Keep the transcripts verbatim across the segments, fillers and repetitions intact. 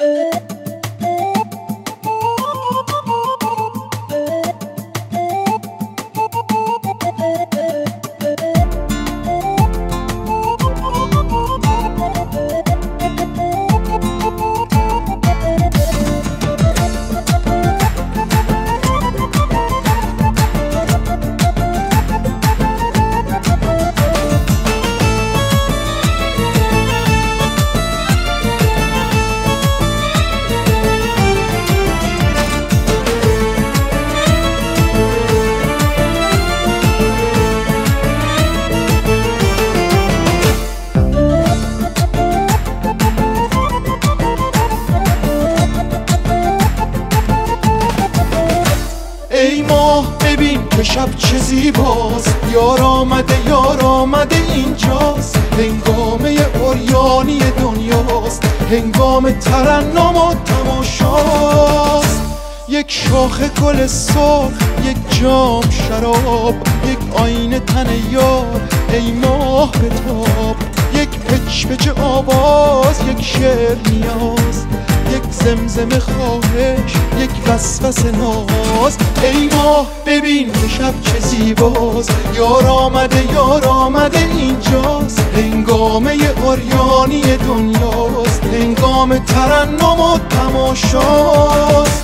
ای ماه ببین که شب چه زیباست، یار آمده یار آمده اینجاست. هنگامه عریانی دنیاست، هنگام ترنم و تماشاست. یک شاخه گل سرخ، یک جام شراب، یک آینه تن یار، ای ماه بتاب. یک پچ پچ آواز، یک شعر نیاز، یک زمزمه خواهش، یک وسوسه ناز. ای ماه ببین که شب چه زیباست، یار آمده یار آمده اینجاست. هنگامه عریانی دنیاست، هنگام ترنم و تماشاست.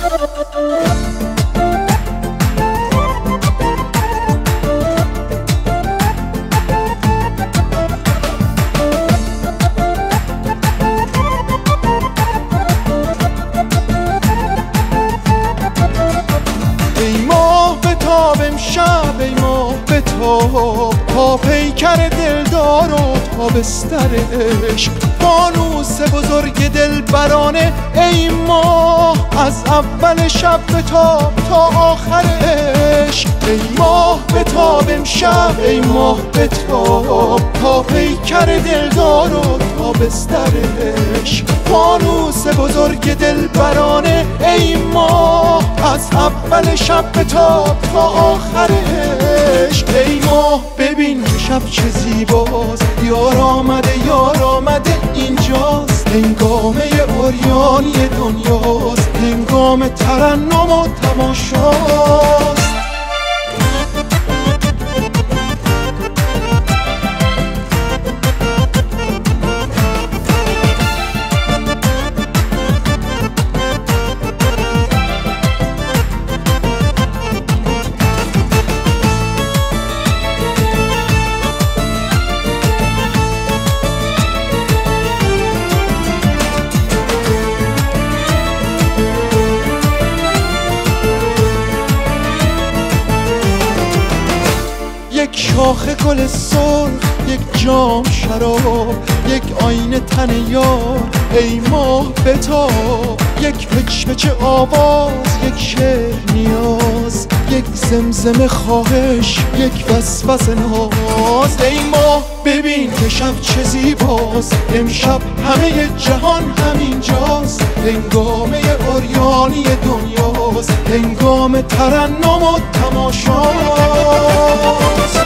امشب ای ماه بتاب، تا پیکر دلدار و تا بستر عشق. فانوس بزرگ دلبرانه ای ماه، از اول شب بتاب تا آخر عشق. ای ماه بتاب امشب ای ماه بتاب، تا پیکر دلدار و تا بستر عشق. فانوس بزرگ دلبرانه ای ماه، از اول شب بتاب تا آخر عشق. ای ماه ببین که شب چه زیباست، یار آمده یار آمده اینجاست. هنگامه عریانی دنیاست، هنگام ترنم و تماشاست. یک شاخه گل سرخ، یک جام شراب، یک آینه تن یار، ای ماه بتاب. یک پچ پچ آواز، یک شعر نیاز، یک زمزمه خواهش، یک وسوسه ناز. ای ماه ببین که شب چه زیباست، امشب همه جهان همینجاست. هنگامه عریانی دنیاست، هنگام ترنم و تماشاست.